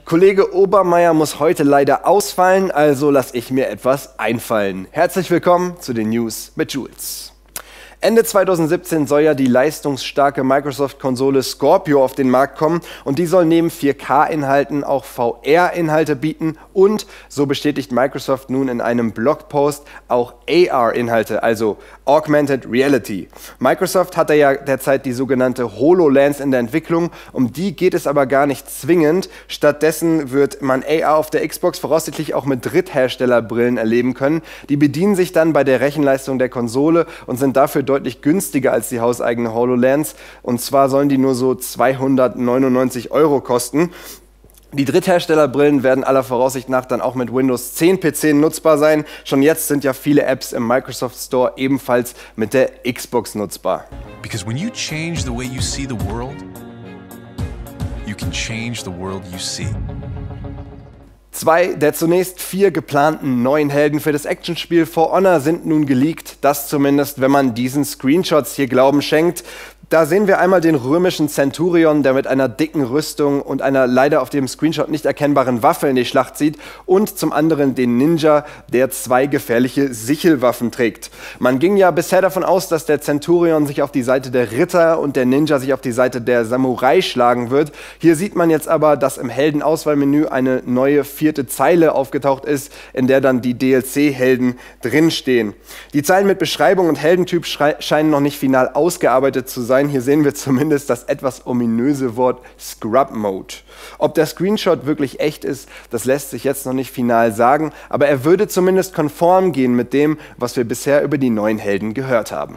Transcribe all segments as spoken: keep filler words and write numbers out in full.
Kollege Obermeier muss heute leider ausfallen, also lasse ich mir etwas einfallen. Herzlich willkommen zu den News mit Jules. Ende zweitausendsiebzehn soll ja die leistungsstarke Microsoft-Konsole Scorpio auf den Markt kommen und die soll neben vier K-Inhalten auch V R-Inhalte bieten und, so bestätigt Microsoft nun in einem Blogpost, auch A R-Inhalte, also Augmented Reality. Microsoft hatte ja derzeit die sogenannte HoloLens in der Entwicklung, um die geht es aber gar nicht zwingend. Stattdessen wird man A R auf der Xbox voraussichtlich auch mit Drittherstellerbrillen erleben können. Die bedienen sich dann bei der Rechenleistung der Konsole und sind dafür deutlich günstiger als die hauseigene HoloLens. Und zwar sollen die nur so zweihundertneunundneunzig Euro kosten. Die Drittherstellerbrillen werden aller Voraussicht nach dann auch mit Windows zehn P C nutzbar sein. Schon jetzt sind ja viele Apps im Microsoft Store ebenfalls mit der Xbox nutzbar. Because when you change the way you see the world, you can change the world you see. Zwei der zunächst vier geplanten neuen Helden für das Actionspiel For Honor sind nun geleakt. Das zumindest, wenn man diesen Screenshots hier Glauben schenkt. Da sehen wir einmal den römischen Centurion, der mit einer dicken Rüstung und einer leider auf dem Screenshot nicht erkennbaren Waffe in die Schlacht zieht, und zum anderen den Ninja, der zwei gefährliche Sichelwaffen trägt. Man ging ja bisher davon aus, dass der Centurion sich auf die Seite der Ritter und der Ninja sich auf die Seite der Samurai schlagen wird. Hier sieht man jetzt aber, dass im Heldenauswahlmenü eine neue vierte Zeile aufgetaucht ist, in der dann die D L C-Helden drinstehen. Die Zeilen mit Beschreibung und Heldentyp scheinen noch nicht final ausgearbeitet zu sein. Hier sehen wir zumindest das etwas ominöse Wort Scrub Mode. Ob der Screenshot wirklich echt ist, das lässt sich jetzt noch nicht final sagen, aber er würde zumindest konform gehen mit dem, was wir bisher über die neuen Helden gehört haben.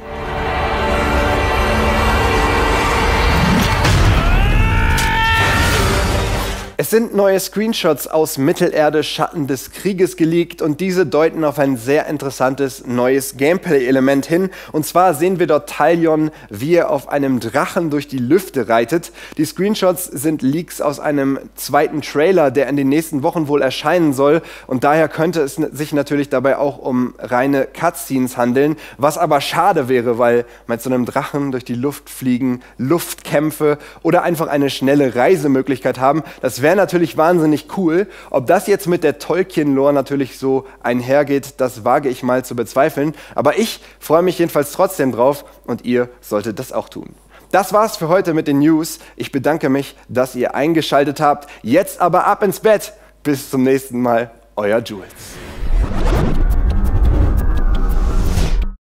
Es sind neue Screenshots aus Mittelerde, Schatten des Krieges geleakt und diese deuten auf ein sehr interessantes neues Gameplay-Element hin. Und zwar sehen wir dort Talion, wie er auf einem Drachen durch die Lüfte reitet. Die Screenshots sind Leaks aus einem zweiten Trailer, der in den nächsten Wochen wohl erscheinen soll. Und daher könnte es sich natürlich dabei auch um reine Cutscenes handeln, was aber schade wäre, weil mit so einem Drachen durch die Luft fliegen, Luftkämpfe oder einfach eine schnelle Reisemöglichkeit haben, das wäre natürlich wahnsinnig cool. Ob das jetzt mit der Tolkien-Lore natürlich so einhergeht, das wage ich mal zu bezweifeln. Aber ich freue mich jedenfalls trotzdem drauf und ihr solltet das auch tun. Das war's für heute mit den News. Ich bedanke mich, dass ihr eingeschaltet habt. Jetzt aber ab ins Bett. Bis zum nächsten Mal, euer Jules.